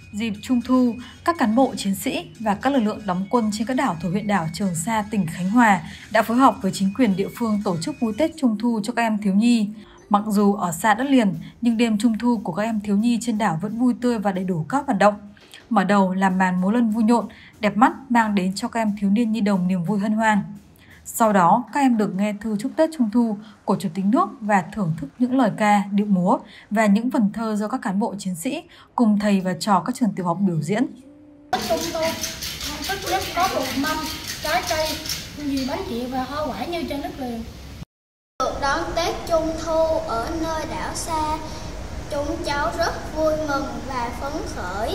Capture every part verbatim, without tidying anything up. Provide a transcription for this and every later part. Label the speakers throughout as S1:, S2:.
S1: Dịp Trung thu, các cán bộ chiến sĩ và các lực lượng đóng quân trên các đảo thuộc huyện đảo Trường Sa, tỉnh Khánh Hòa đã phối hợp với chính quyền địa phương tổ chức vui Tết Trung thu cho các em thiếu nhi. Mặc dù ở xa đất liền, nhưng đêm Trung thu của các em thiếu nhi trên đảo vẫn vui tươi và đầy đủ các hoạt động. Mở đầu là màn múa lân vui nhộn, đẹp mắt mang đến cho các em thiếu niên nhi đồng niềm vui hân hoan. Sau đó, các em được nghe thư chúc Tết Trung thu của Chủ tịch nước và thưởng thức những lời ca, điệu múa và những vần thơ do các cán bộ chiến sĩ cùng thầy và trò các trường tiểu học biểu diễn.
S2: Trung thu, tất nhất có một mâm, trái cây, nhiều bánh kẹo và hoa quả như trên đất liền.
S3: Được đón Tết Trung thu ở nơi đảo xa, chúng cháu rất vui mừng và phấn khởi.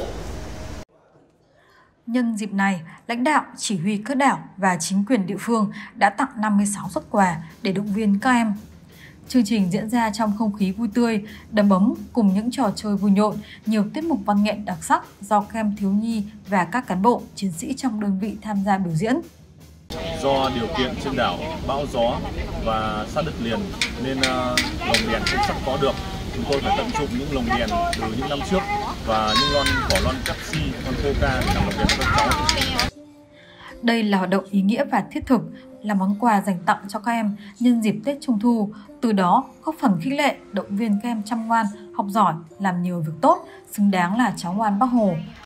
S1: Nhân dịp này, lãnh đạo, chỉ huy các đảo và chính quyền địa phương đã tặng năm mươi sáu suất quà để động viên các em. Chương trình diễn ra trong không khí vui tươi, đầm ấm cùng những trò chơi vui nhộn, nhiều tiết mục văn nghệ đặc sắc do các em thiếu nhi và các cán bộ, chiến sĩ trong đơn vị tham gia biểu diễn.
S4: Do điều kiện trên đảo bão gió và sát đất liền nên uh, lồng đèn không sắp có được. Chúng tôi phải tận dụng những lồng đèn từ những năm trước và những lon vỏ lon Pepsi, lon Coca để làm lồng đèn cho các cháu.
S1: Đây là hoạt động ý nghĩa và thiết thực, là món quà dành tặng cho các em nhân dịp Tết Trung thu, từ đó góp phần khích lệ, động viên các em chăm ngoan, học giỏi, làm nhiều việc tốt, xứng đáng là cháu ngoan Bác Hồ.